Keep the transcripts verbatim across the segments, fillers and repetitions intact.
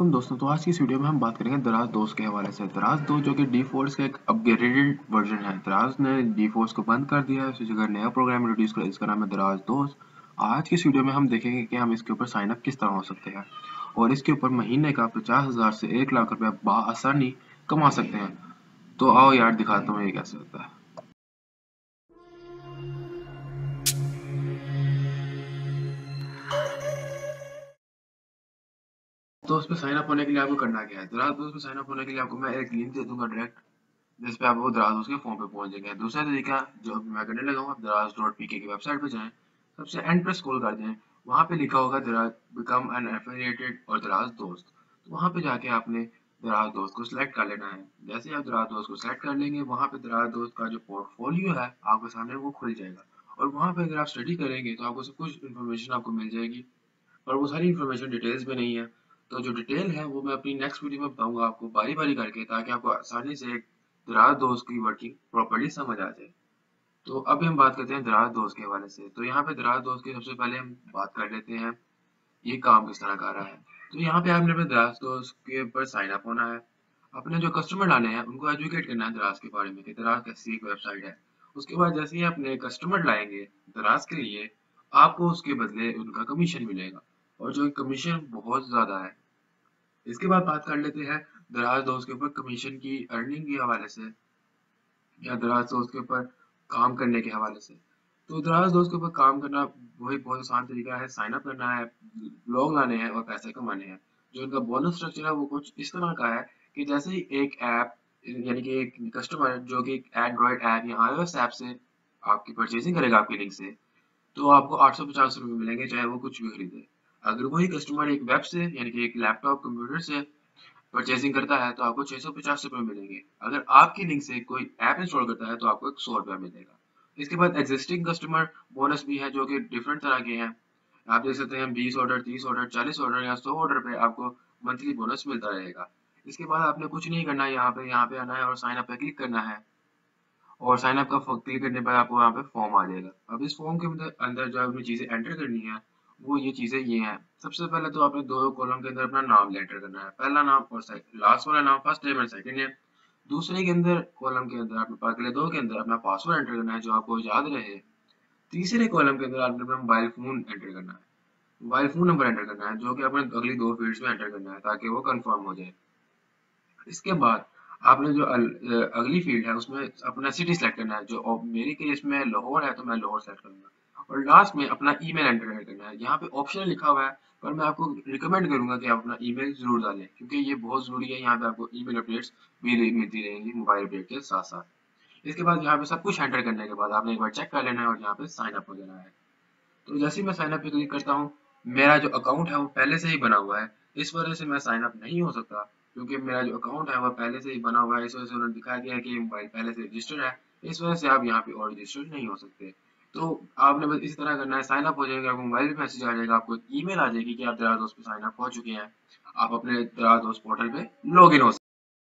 तुम दोस्तों, तो आज की इस वीडियो में हम बात करेंगे दराज दोस्त के हवाले से। दराज दोस्त जो कि डी फोर्स का एक अपग्रेडेड वर्जन है। दराज ने डी फोर्स को बंद कर दिया है, उसी जगह नया प्रोग्राम इंट्रोड्यूस कर, इसका नाम है दराज दोस्त। आज की इस वीडियो में हम देखेंगे कि हम इसके ऊपर साइन अप किस तरह हो सकते हैं और इसके ऊपर महीने का पचास हजार से एक लाख रुपया बआसानी कमा सकते हैं। तो आओ यार, दिखाता हूँ ये कैसे होता है। तो उस पर साइन अप होने के लिए आपको करना क्या है? दराज दोस्त में साइन अप होने के लिए आपको मैं एक लिंक दे दूंगा डायरेक्ट, जिस पे आप वो दराज उसके फॉर्म पे पहुंच जाएंगे। दूसरा तरीका जो मैं करने लगा हूँ, आप दराज डॉट पी के की वेबसाइट पे जाएं, सबसे एंड पे स्क्रॉल कर दें, वहाँ पे लिखा होगा दराज बिकम एन एफिलिएटेड और दराज दोस्त। तो वहाँ पे जाके आपने दराज दोस्त को सिलेक्ट कर लेना है। जैसे ही आप दराज दोस्त को सिलेक्ट कर लेंगे, वहाँ पे दराज दोस्त का जो पोर्टफोलियो है आपके सामने वो खुल जाएगा और वहाँ पे अगर आप स्टडी करेंगे तो आपको सब कुछ इन्फॉर्मेशन आपको मिल जाएगी। और वो सारी इन्फॉर्मेशन डिटेल्स में नहीं है, तो जो डिटेल है वो मैं अपनी नेक्स्ट वीडियो में बताऊंगा आपको बारी बारी करके, ताकि आपको आसानी से एक दराज दोस्त की वर्किंग प्रॉपर्ली समझ आ जाए। तो अभी हम बात करते हैं दराज दोस्त के हवाले से। तो यहाँ पे दराज दोस्त की सबसे पहले हम बात कर लेते हैं ये काम किस तरह कर रहा है। तो यहाँ पे आपने अपने दराज दोस्त के ऊपर साइन अप होना है। अपने जो कस्टमर लाने हैं उनको एजुकेट करना है दराज के बारे में कि दराज कैसी एक वेबसाइट है। उसके बाद जैसे ही अपने कस्टमर लाएंगे दराज के लिए, आपको उसके बदले उनका कमीशन मिलेगा और जो कमीशन बहुत ज्यादा है। इसके बाद बात कर लेते हैं दराज दोस्त के ऊपर कमीशन की अर्निंग के हवाले से या दराज दोस्त के ऊपर काम करने के हवाले से। तो दराज दोस्त के ऊपर काम करना वही बहुत आसान तरीका है। साइन अप करना है, लोग लाने हैं और पैसे कमाने हैं। जो इनका बोनस स्ट्रक्चर है वो कुछ इस तरह का है कि जैसे ही एक ऐप, यानी कि एक कस्टमर जो कि एंड्रॉइड ऐप या आईओएस ऐप से आपकी परचेजिंग करेगा आपकी लिंक से, तो आपको आठ सौ पचास रुपये मिलेंगे चाहे वो कुछ भी खरीदे। अगर वही कस्टमर एक वेब से, यानी कि एक लैपटॉप कंप्यूटर से परचेजिंग करता है तो आपको छह सौ पचास रुपये मिलेंगे। अगर आपकी लिंक से कोई ऐप इंस्टॉल करता है तो आपको एक सौ रुपया मिलेगा। इसके बाद एग्जिस्टिंग कस्टमर बोनस भी है जो कि डिफरेंट तरह के हैं। आप देख सकते हैं बीस ऑर्डर, तीस ऑर्डर, चालीस ऑर्डर या सौ ऑर्डर पे आपको मंथली बोनस मिलता रहेगा। इसके बाद आपने कुछ नहीं करना है, यहाँ पे यहाँ पे आना है और साइन अप पे क्लिक करना है और साइन अप का क्लिक करने पर आपको यहाँ पे फॉर्म आ जाएगा। अब इस फॉर्म के अंदर अंदर जो आपने चीजें एंटर करनी है वो ये चीजें ये हैं। सबसे पहले तो आपने दो कॉलम के अंदर अपना नाम एंटर करना है, पहला नाम और लास्ट वाला नाम, first name and second name. दूसरे के अंदर कॉलम के अंदर आपने अगले दो के अंदर अपना पासवर्ड एंटर करना है जो आपको याद रहे। तीसरे कॉलम के अंदर आपने अपना मोबाइल फोन एंटर करना है, मोबाइल फोन नंबर एंटर करना है जो कि आपने अगली दो फील्ड्स में एंटर करना है ताकि वो कंफर्म हो जाए। इसके बाद आपने जो अल, अगली फील्ड है उसमें अपना सिटी सेलेक्ट करना है। जो मेरी केस में लाहौर है तो मैं लाहौर सेलेक्ट करूंगा और लास्ट में अपना ईमेल एंटर करना है। यहाँ पे ऑप्शन लिखा हुआ है पर मैं आपको रिकमेंड करूंगा कि आप अपना ईमेल जरूर डालें क्योंकि ये बहुत जरूरी है। यहाँ पे आपको ईमेल अपडेट्स भी मिलती रहेंगी मोबाइल अपडेट के साथ साथ। इसके बाद यहाँ पे सब कुछ एंटर करने के बाद आपने एक बार चेक कर लेना है और यहाँ पे साइन अप हो जाना है। तो जैसे ही मैं साइन अप पे क्लिक करता हूँ, मेरा जो अकाउंट है वो पहले से ही बना हुआ है। इस वजह से मैं साइन अप नहीं हो सकता क्योंकि मेरा जो अकाउंट है वो पहले से ही बना हुआ है। इस वजह से उन्होंने दिखा दिया है कि मोबाइल पहले से रजिस्टर्ड है, इस वजह से आप यहाँ पे और रजिस्टर्ड नहीं हो सकते। तो आपने बस इसी तरह करना है, साइन अप हो जाएगा, आपको मोबाइल पे मैसेज आ जाएगा, आपको एक ईमेल आ जाएगी कि आप दराज दोस्त पे साइन अप हो चुके हैं, आप अपने दराज दोस्त पोर्टल पे लॉग इन हो सकते हैं।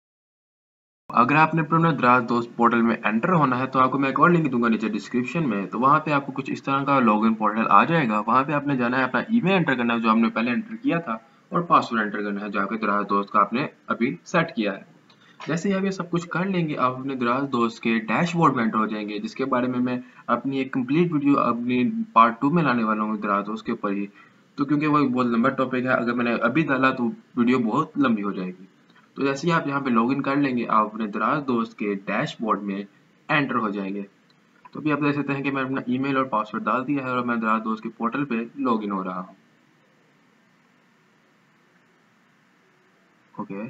अगर आपने अपना दराज दोस्त पोर्टल में एंटर होना है तो आपको मैं एक और लिंक दूंगा नीचे डिस्क्रिप्शन में, तो वहाँ पे आपको कुछ इस तरह का लॉगिन पोर्टल आ जाएगा। वहाँ पे आपने जाना है, अपना ईमेल एंटर करना है जो आपने पहले एंटर किया था और पासवर्ड एंटर करना है जो आपके दराज दोस्त का आपने अभी सेट किया है। जैसे ही आप ये सब कुछ कर लेंगे, आप अपने दराज दोस्त के डैशबोर्ड में एंटर हो जाएंगे, जिसके बारे में मैं अपनी एक कंप्लीट वीडियो अपनी पार्ट टू में लाने वाला हूँ दराज दोस्त के ऊपर ही। तो क्योंकि वो बहुत लंबा टॉपिक है, अगर मैंने अभी डाला तो वीडियो बहुत लंबी हो जाएगी। तो जैसे ही आप यहाँ पे लॉगिन कर लेंगे, आप अपने दराज दोस्त के डैशबोर्ड में एंटर हो जाएंगे। तो अभी आप देख सकते हैं कि मैंने अपना ईमेल और पासवर्ड डाल दिया है और मैं दराज दोस्त के पोर्टल पे लॉगिन हो रहा हूँ। ओके,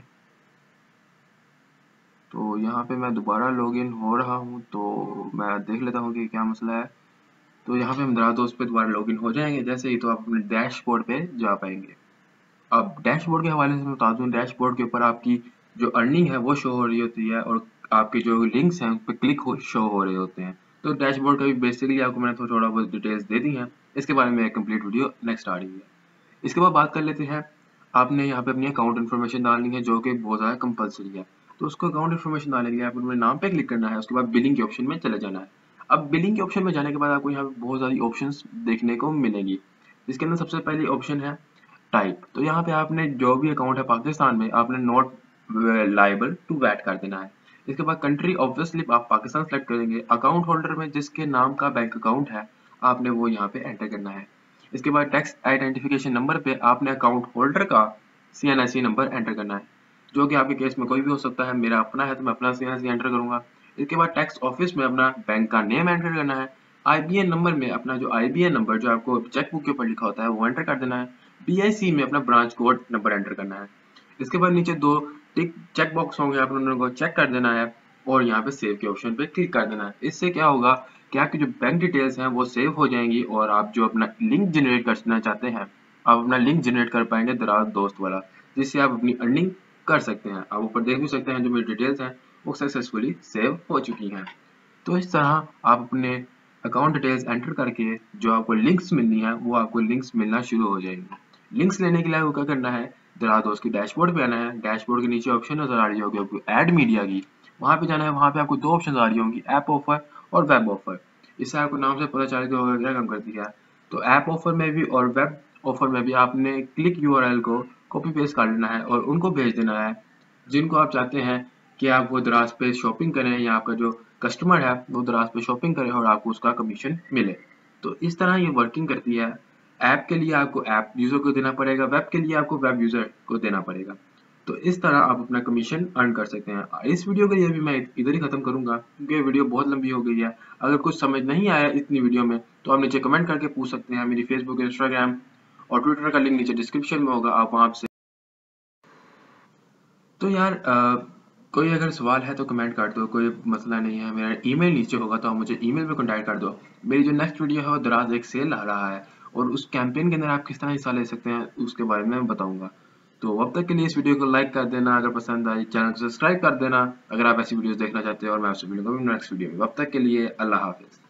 तो यहाँ पे मैं दोबारा लॉगिन हो रहा हूँ, तो मैं देख लेता हूँ कि क्या मसला है। तो यहाँ पे हम दराज दोस्त पे दोबारा लॉगिन हो जाएंगे जैसे ही, तो आप अपने डैशबोर्ड पे जा पाएंगे। अब डैशबोर्ड के हवाले से मैं बता दूं, डैशबोर्ड के ऊपर आपकी जो अर्निंग है वो शो हो रही होती है और आपके जो लिंक्स हैं उस पर क्लिक हो शो हो रहे होते हैं। तो डैशबोर्ड का भी बेसिकली आपको मैंने थोड़ा थोड़ा बहुत डिटेल्स दे दी हैं, इसके बारे में एक कंप्लीट वीडियो नेक्स्ट आ रही है। इसके बाद बात कर लेते हैं, आपने यहाँ पे अपनी अकाउंट इन्फॉर्मेशन डालनी है जो कि बहुत ज़्यादा कंपलसरी है। तो उसको अकाउंट इन्फॉर्मेशन डालने के लिए आपको अपने नाम पे क्लिक करना है, उसके बाद बिलिंग के ऑप्शन में चले जाना है। अब बिलिंग के ऑप्शन में जाने के बाद आपको यहाँ पे बहुत सारी ऑप्शंस देखने को मिलेंगी, जिसके अंदर सबसे पहली ऑप्शन है टाइप, तो यहाँ पे आपने जो भी अकाउंट है पाकिस्तान में आपने नॉट लाइबल टू वैट कर देना है। इसके बाद कंट्री ऑब्वियसली आप पाकिस्तान सेलेक्ट करेंगे। अकाउंट होल्डर में जिसके नाम का बैंक अकाउंट है आपने वो यहाँ पे एंटर करना है। इसके बाद टैक्स आइडेंटिफिकेशन नंबर पे आपने अकाउंट होल्डर का C N S C number enter करना है, जो कि आपके केस में कोई भी हो सकता है। मेरा अपना है तो मैं अपना C N S C enter करूंगा। इसके बाद टैक्स ऑफिस में अपना बैंक का नेम एंटर करना है। आई बी एन नंबर में अपना जो आई बी एन नंबर जो आपको चेकबुक के ऊपर लिखा होता है वो एंटर कर देना है। बी आई सी में अपना ब्रांच कोड नंबर एंटर करना है। इसके बाद नीचे दो टिक चेक बॉक्स होंगे, आप लोगों को चेक कर देना है और यहाँ पे सेव के ऑप्शन पे क्लिक कर देना है। इससे क्या होगा कि आपकी जो बैंक डिटेल्स हैं वो सेव हो जाएंगी और आप जो अपना लिंक जनरेट करना चाहते हैं आप अपना लिंक जनरेट कर पाएंगे दराज दोस्त वाला, जिससे आप अपनी अर्निंग कर सकते हैं। आप ऊपर देख भी सकते हैं जो मेरी डिटेल्स हैं वो सक्सेसफुली सेव हो चुकी हैं। तो इस तरह आप अपने अकाउंट डिटेल्स एंटर करके जो आपको लिंक्स मिलनी है वो आपको लिंक्स मिलना शुरू हो जाएंगी। लिंक्स लेने के लिए आपको क्या करना है, दराज दोस्त की डैशबोर्ड पे आना है। डैशबोर्ड के नीचे ऑप्शन नजर आ रही होगी आपको ऐड मीडिया की, वहां पे जाना है। वहां पे आपको दो ऑप्शन आ रही होंगी, ऐप ऑफर और वेब ऑफर। इससे आपको नाम से पता चल गया होगा क्या काम करती है। तो ऐप ऑफर में भी और वेब ऑफर में भी आपने क्लिक यू आर एल को कॉपी पेस्ट कर लेना है और उनको भेज देना है जिनको आप चाहते हैं कि आप वो दराज पे शॉपिंग करें या आपका जो कस्टमर है वो दराज पे शॉपिंग करे और आपको उसका कमीशन मिले। तो इस तरह ये वर्किंग करती है। ऐप के लिए आपको ऐप यूजर को देना पड़ेगा, वेब के लिए आपको वेब यूजर को देना पड़ेगा। तो इस तरह आप अपना कमीशन अर्न कर सकते हैं। इस वीडियो के लिए भी मैं इधर ही खत्म करूंगा क्योंकि ये वीडियो बहुत लंबी हो गई है। अगर कुछ समझ नहीं आया इतनी वीडियो में तो आप नीचे कमेंट करके पूछ सकते हैं। मेरी फेसबुक, इंस्टाग्राम और ट्विटर का लिंक नीचे डिस्क्रिप्शन में होगा, आप वहां से। तो यार अ, कोई अगर सवाल है तो कमेंट कर दो, कोई मसला नहीं है। मेरा ईमेल नीचे होगा तो आप मुझे ईमेल पे कॉन्टैक्ट कर दो। मेरी जो नेक्स्ट वीडियो है वो दराज एक सेल आ रहा है और उस कैंपेन के अंदर आप किस तरह हिस्सा ले सकते हैं उसके बारे में मैं बताऊंगा। तो अब तक के लिए इस वीडियो को लाइक कर देना, अगर पसंद आई चैनल को सब्सक्राइब कर देना अगर आप ऐसी वीडियोस देखना चाहते हो, और मैं आपसे मिलूंगा नेक्स्ट वीडियो में। अब तक के लिए अल्लाह हाफिज।